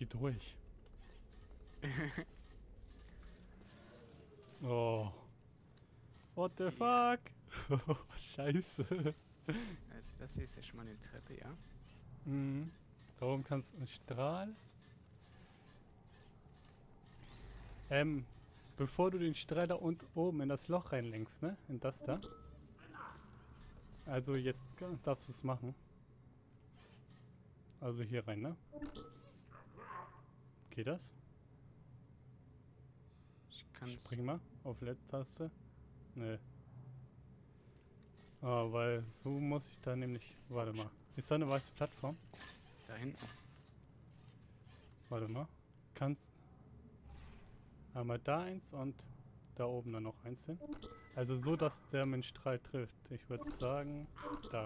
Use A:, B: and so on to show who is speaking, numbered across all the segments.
A: die durch. Oh. What the fuck? Scheiße.
B: Also das hier ist ja schon mal eine Treppe, ja?
A: Mhm. Da oben kannst du einen Strahl. Bevor du den Strahl da oben in das Loch reinlenkst, ne? In das da. Also jetzt darfst du es machen. Also hier rein, ne? Geht das?
B: Ich kann's.
A: Spring mal auf Leertaste. Ne. Ah, weil so muss ich da nämlich... Warte mal. Ist da eine weiße Plattform?
B: Da hinten.
A: Warte mal. Kannst... Einmal da eins und da oben dann noch eins hin. Also so, dass der mit dem Strahl trifft. Ich würde sagen... Da.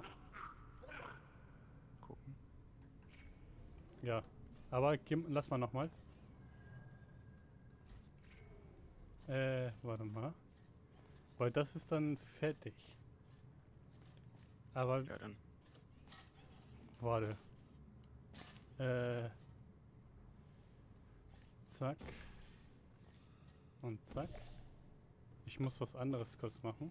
B: Gucken.
A: Ja. Aber lass mal nochmal. Warte mal. Weil das ist dann fertig. Aber...
B: Ja, dann.
A: Warte. Zack. Und zack. Ich muss was anderes kurz machen.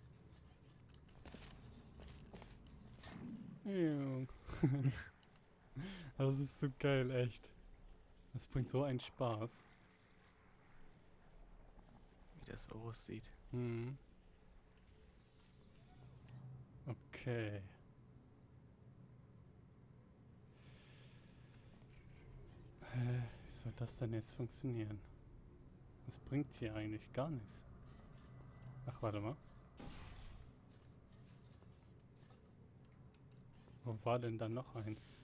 A: Das ist so geil, echt. Das bringt so einen Spaß.
B: Wie das aussieht.
A: Mhm. Okay. Wie soll das denn jetzt funktionieren? Das bringt hier eigentlich gar nichts. Ach, warte mal. Wo war denn da noch eins?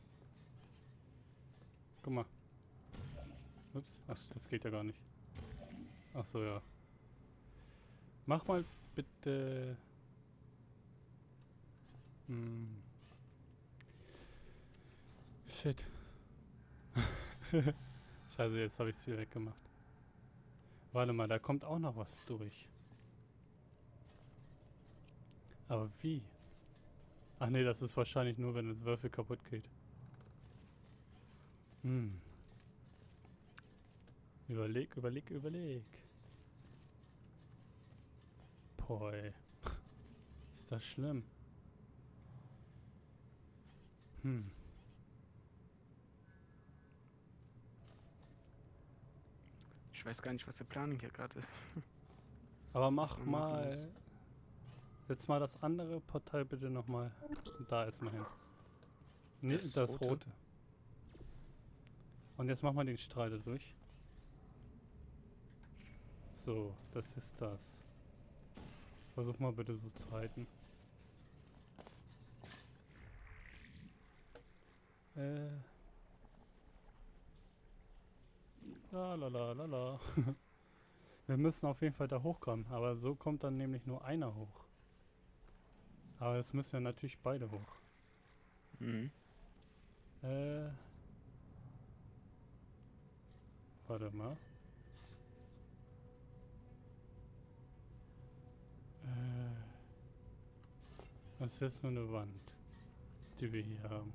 A: Guck mal. Ups, ach, das geht ja gar nicht. Ach so, ja. Mach mal bitte... Shit. Scheiße, jetzt habe ich es wieder weggemacht. Warte mal, da kommt auch noch was durch. Aber wie? Ach nee, das ist wahrscheinlich nur, wenn das Würfel kaputt geht. Überleg. Boah, ist das schlimm.
B: Ich weiß gar nicht, was der Plan hier gerade ist.
A: Aber mach
B: man machen
A: mal... Setz mal das andere Portal bitte nochmal da erstmal hin. Nee, das rote. Und jetzt mach mal den Strahl da durch. So, das ist das. Versuch mal bitte so zu halten. La. Wir müssen auf jeden Fall da hochkommen, aber so kommt dann nämlich nur einer hoch. Aber es müssen ja natürlich beide hoch.
B: Mhm.
A: Warte mal. Das ist jetzt nur eine Wand, die wir hier haben.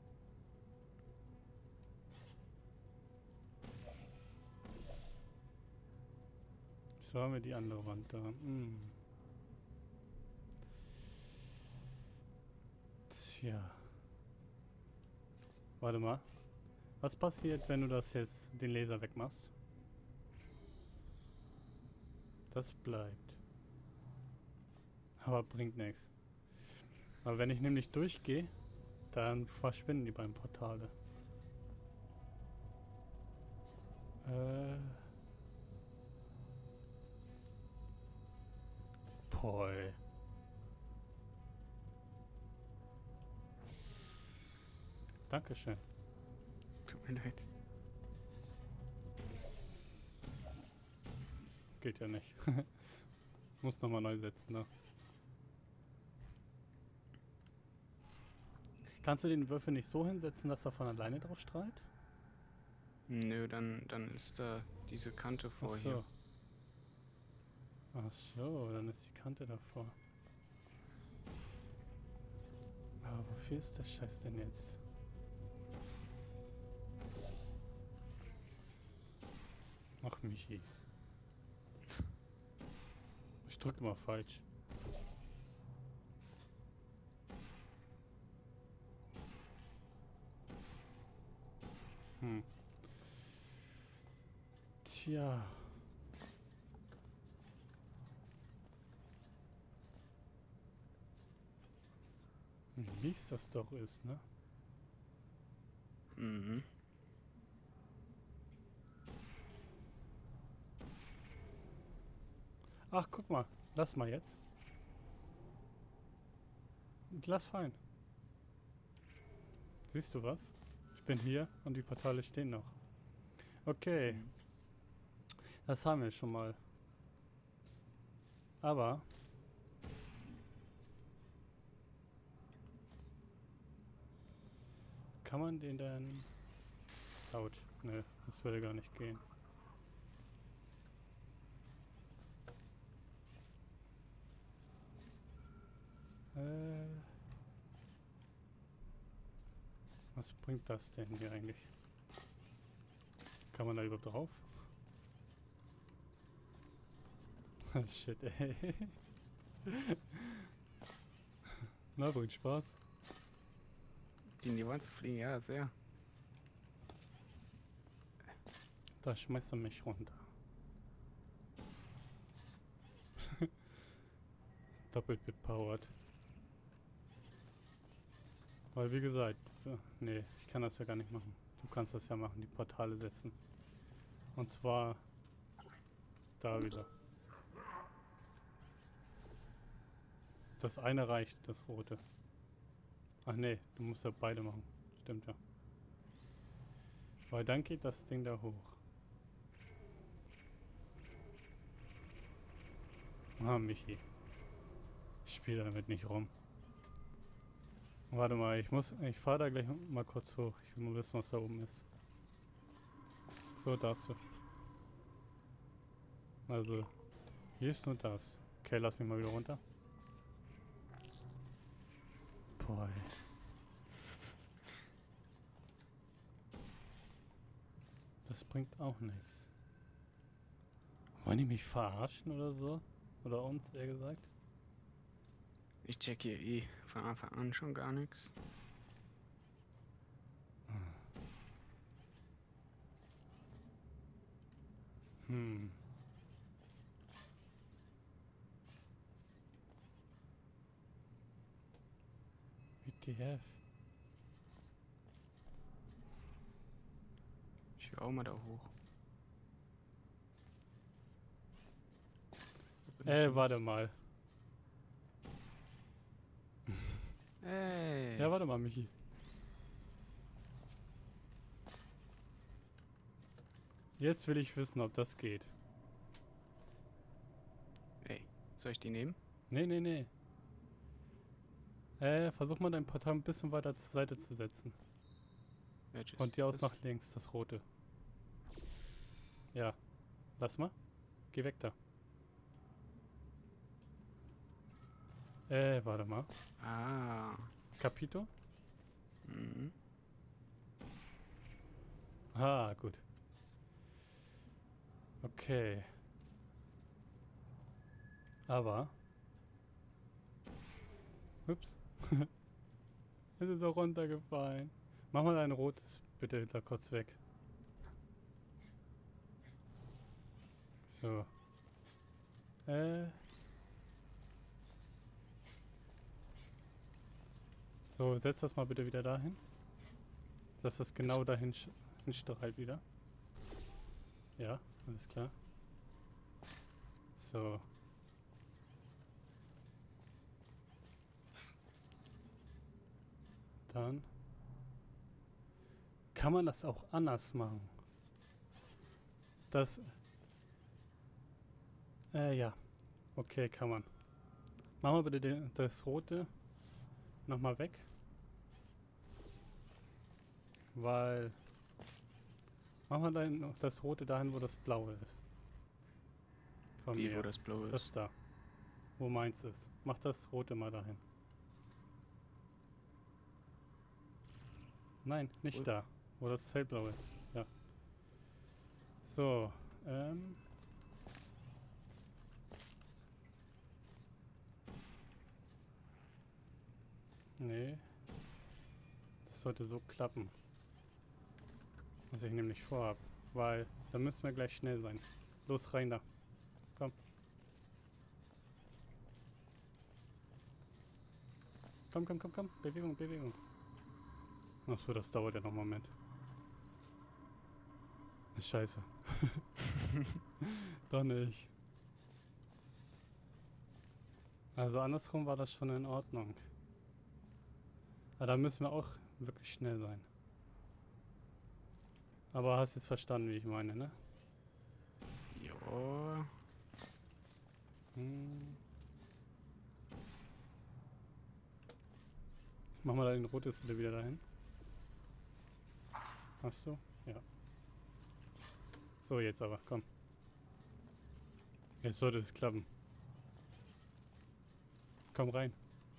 A: So haben wir die andere Wand da. Tja. Warte mal. Was passiert, wenn du das jetzt, den Laser wegmachst? Das bleibt. Aber bringt nichts. Aber wenn ich nämlich durchgehe, dann verschwinden die beiden Portale. Boah. Dankeschön.
B: Tut mir leid.
A: Geht ja nicht. Muss nochmal neu setzen, ne? Kannst du den Würfel nicht so hinsetzen, dass er von alleine drauf strahlt?
B: Nö, dann ist da diese Kante vor hier.
A: Ach so, dann ist die Kante davor. Aber wofür ist der Scheiß denn jetzt? Ach, Michi. Ich drücke mal falsch. Hm. Tja. Wie es das doch ist, ne?
B: Mhm.
A: Ach, guck mal. Lass mal jetzt. Lass fallen. Siehst du was? Ich bin hier und die Portale stehen noch. Okay.
B: Mhm.
A: Das haben wir schon mal. Aber... Kann man den denn... Autsch. Ne, das würde gar nicht gehen. Was bringt das denn hier eigentlich? Kann man da überhaupt drauf? Shit, ey. Na, bringt Spaß.
B: Die in die Wand zu fliegen, ja, sehr.
A: Da schmeißt er mich runter. Doppelt bepowered. Weil wie gesagt, nee, ich kann das ja gar nicht machen. Du kannst das ja machen, die Portale setzen. Und zwar da wieder. Das eine reicht, das rote. Ach nee, du musst ja beide machen. Stimmt ja. Weil dann geht das Ding da hoch. Ah, Michi. Ich spiele damit nicht rum. Warte mal, ich fahre da gleich mal kurz hoch. Ich will mal wissen, was da oben ist. So, darfst du. Also, hier ist nur das. Okay, lass mich mal wieder runter. Boah, ey. Das bringt auch nichts. Wollen die mich verarschen oder so? Oder uns, eher gesagt?
B: Ich check hier eh von Anfang an schon gar nichts.
A: Hm. WTF?
B: Ich will auch mal da hoch.
A: Warte mal.
B: Ey.
A: Ja, warte mal, Michi. Jetzt will ich wissen, ob das geht.
B: Ey, soll ich die nehmen?
A: Nee, nee, nee. Versuch mal dein Portal ein bisschen weiter zur Seite zu setzen.
B: Welches?
A: Von dir aus
B: Das?
A: nach links, das rote. Ja. Lass mal. Geh weg da. Warte mal.
B: Ah.
A: Capito?
B: Mhm.
A: Ah, gut. Okay. Aber... Ups. Es ist auch runtergefallen. Mach mal ein rotes bitte da kurz weg. So. So, setz das mal bitte wieder dahin. Dass das genau dahin hinstrahlt wieder. Ja, alles klar. So. Dann kann man das auch anders machen. Das... ja. Okay, kann man. Machen wir bitte das rote nochmal weg. Weil... Machen wir dann das rote dahin, wo das blaue ist. Von
B: Wie,
A: mir.
B: wo das blau ist?
A: Das da. Wo meins ist. Mach das rote mal dahin. Nein, nicht
B: Wo?
A: da. Wo das hellblau ist. Ja. So. Nee. Das sollte so klappen. Was ich nämlich vorhab. Weil, da müssen wir gleich schnell sein. Los, rein da. Komm. Komm, komm, komm, komm. Bewegung, Bewegung. Achso, das dauert ja noch einen Moment. Scheiße. Doch nicht. Also andersrum war das schon in Ordnung. Aber da müssen wir auch wirklich schnell sein. Aber hast jetzt verstanden, wie ich meine, ne?
B: Jo.
A: Mach mal dein rotes bitte wieder dahin. Hast du? Ja. So, jetzt aber, komm. Jetzt sollte es klappen. Komm rein.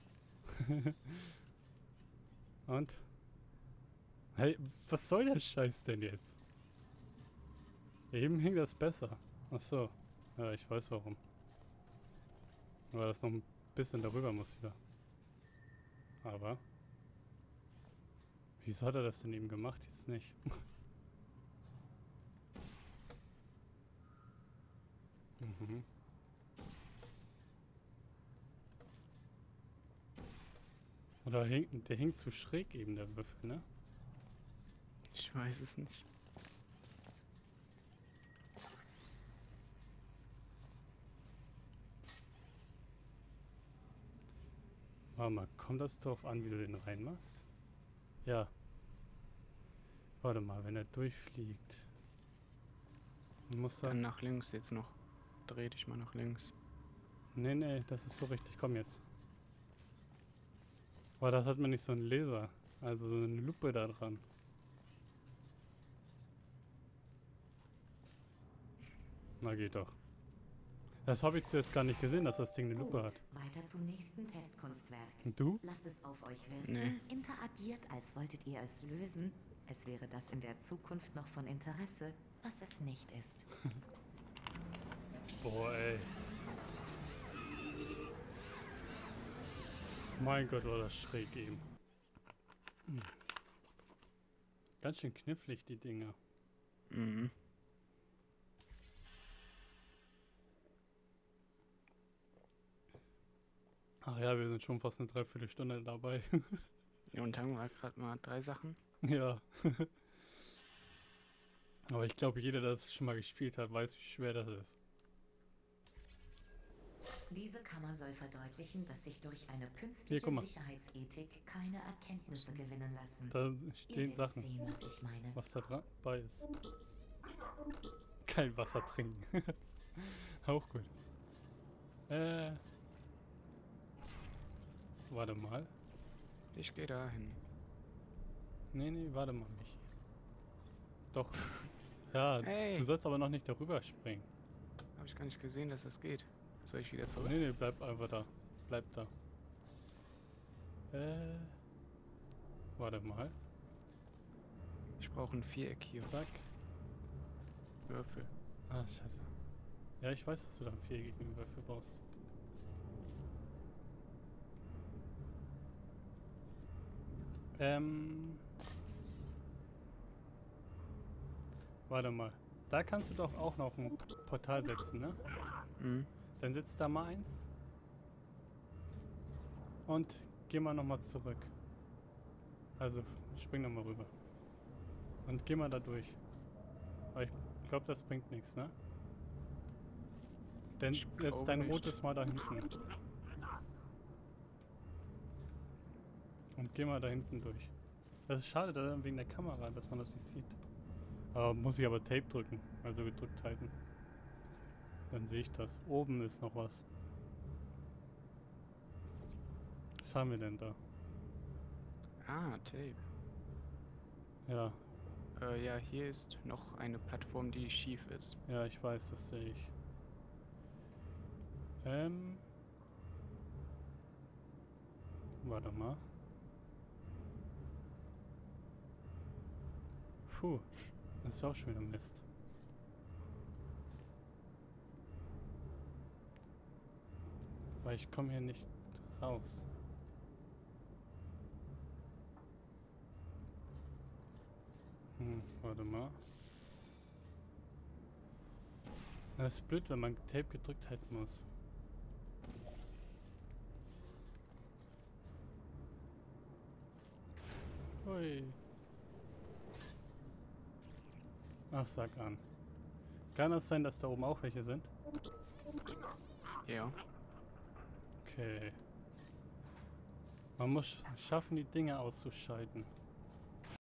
A: Und? Hey, was soll der Scheiß denn jetzt? Eben hing das besser. Ach so. Ja, ich weiß warum. Weil das noch ein bisschen darüber muss wieder. Aber. Wieso hat er das denn eben gemacht? Jetzt nicht. Mhm. Oder der hing zu schräg eben, der Würfel, ne?
B: Ich weiß es nicht.
A: Warte mal, kommt das darauf an, wie du den reinmachst? Ja. Warte mal, wenn er durchfliegt. Muss er.
B: Dann nach links jetzt noch. Dreh dich mal nach links.
A: Nee, nee, das ist so richtig. Komm jetzt. Aber das hat man nicht so einen Laser. Also so eine Lupe da dran. Na geht doch. Das habe ich zuerst gar nicht gesehen, dass das Ding eine Lupe hat.
C: Weiter zum nächsten Testkunstwerk.
A: Und du?
C: Lasst es auf euch wirken.
B: Nee.
C: Interagiert, als wolltet ihr es lösen. Es wäre das in der Zukunft noch von Interesse, was es nicht ist.
A: Boah, ey. Mein Gott, war das schräg eben. Ganz schön knifflig, die Dinger.
B: Mhm.
A: Ach ja, wir sind schon fast eine Dreiviertelstunde dabei.
B: Ja, und haben wir gerade mal 3 Sachen.
A: Ja. Aber ich glaube, jeder, der das schon mal gespielt hat, weiß, wie schwer das ist.
C: Diese Kammer soll verdeutlichen, dass sich durch eine
A: Hier,
C: künstliche
A: guck mal.
C: Sicherheitsethik keine Erkenntnisse gewinnen lassen.
A: Da
C: Ihr
A: stehen
C: werdet
A: Sachen,
C: sehen, was ich meine.
A: was da dabei ist. Kein Wasser trinken. Auch gut. Warte mal.
B: Ich gehe dahin.
A: Nee, nee, warte mal, Michi. Doch. Ja,
B: Hey.
A: du sollst aber noch nicht darüber springen.
B: Habe ich gar nicht gesehen, dass das geht. Soll ich wieder zurück?
A: Nee, nee, bleib einfach da. Bleib da. Warte mal.
B: Ich brauche ein Viereck hier.
A: Zack.
B: Würfel.
A: Ah, scheiße. Ja, ich weiß, dass du da einen viereckigen Würfel brauchst. Warte mal. Da kannst du doch auch noch ein Portal setzen, ne?
B: Mhm.
A: Dann setz da mal eins. Und geh mal nochmal zurück. Also spring nochmal rüber. Und geh mal da durch. Aber ich glaube, das bringt nichts, ne? Dann
B: Ich
A: setz
B: glaube
A: dein
B: nicht.
A: rotes mal da hinten. Und geh mal da hinten durch. Das ist schade da wegen der Kamera, dass man das nicht sieht. Muss ich aber Tape drücken. Also gedrückt halten. Dann sehe ich das. Oben ist noch was. Was haben wir denn da?
B: Ah, Tape.
A: Ja,
B: Ja, hier ist noch eine Plattform, die schief ist.
A: ja, ich weiß, das sehe ich. Warte mal. Puh, das ist auch schon wieder Mist. Weil ich komme hier nicht raus. Warte mal. Das ist blöd, wenn man Tape gedrückt halten muss. Ui. Ach, sag an. Kann es sein, dass da oben auch welche sind?
B: Ja.
A: Okay. Man muss schaffen, die Dinge auszuschalten.